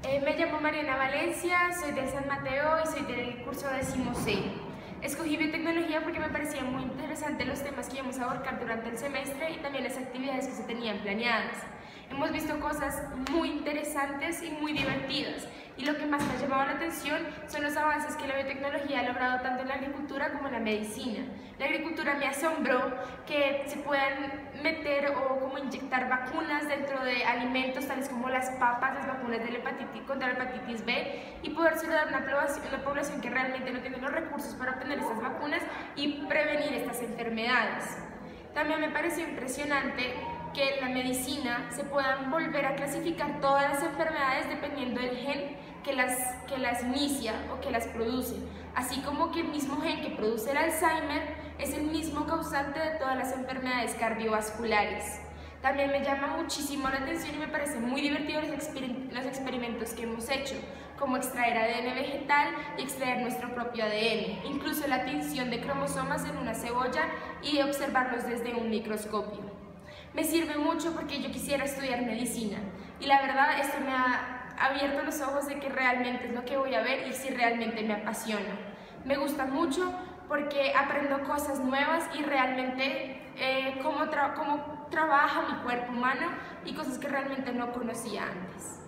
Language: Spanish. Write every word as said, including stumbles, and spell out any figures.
Eh, me llamo Mariana Valencia, soy del San Mateo y soy del curso décimo C. Escogí biotecnología porque me parecían muy interesantes los temas que íbamos a abarcar durante el semestre y también las actividades que se tenían planeadas. Hemos visto cosas muy interesantes y muy divertidas, y lo que más me ha llamado la atención son los avances que la biotecnología ha logrado tanto en la agricultura como en la medicina. La agricultura me asombró que se puedan meter o como inyectar vacunas dentro de alimentos tales como las papas, las vacunas de la hepatitis, contra la hepatitis B, y poder dar a una población, una población que realmente no tiene los recursos para obtener estas vacunas y prevenir estas enfermedades. También me pareció impresionante que en la medicina se puedan volver a clasificar todas las enfermedades dependiendo del gen que las, que las inicia o que las produce, así como que el mismo gen que produce el Alzheimer es el mismo causante de todas las enfermedades cardiovasculares. También me llama muchísimo la atención y me parecen muy divertidos los, exper los experimentos que hemos hecho, como extraer A D N vegetal y extraer nuestro propio A D N, incluso la tinción de cromosomas en una cebolla y observarlos desde un microscopio. Me sirve mucho porque yo quisiera estudiar medicina y la verdad esto me ha abierto los ojos de que realmente es lo que voy a ver y si realmente me apasiona. Me gusta mucho porque aprendo cosas nuevas y realmente eh, cómo, tra cómo trabaja mi cuerpo humano y cosas que realmente no conocía antes.